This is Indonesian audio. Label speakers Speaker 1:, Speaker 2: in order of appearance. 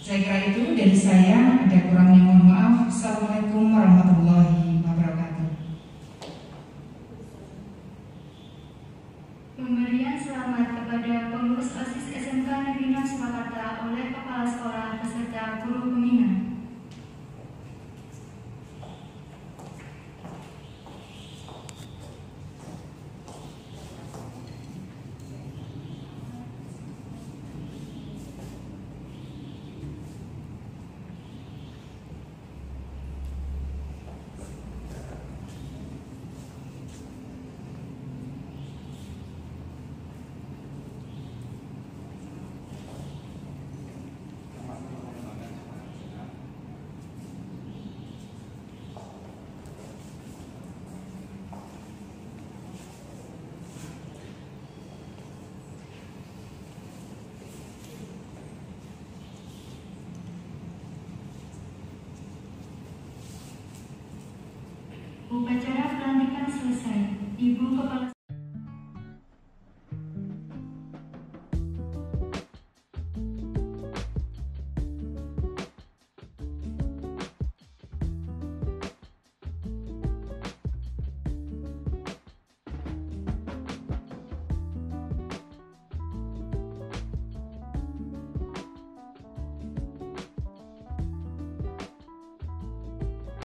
Speaker 1: Saya kira itu dari saya. Ada kurangnya mohon maaf. Assalamualaikum warahmatullahi wabarakatuh.
Speaker 2: Pemberian selamat kepada pengurus OSIS SMK Negeri 6 Surakarta oleh Kepala Sekolah beserta guru pembina. Upacara pelantikan selesai. Ibu Kepala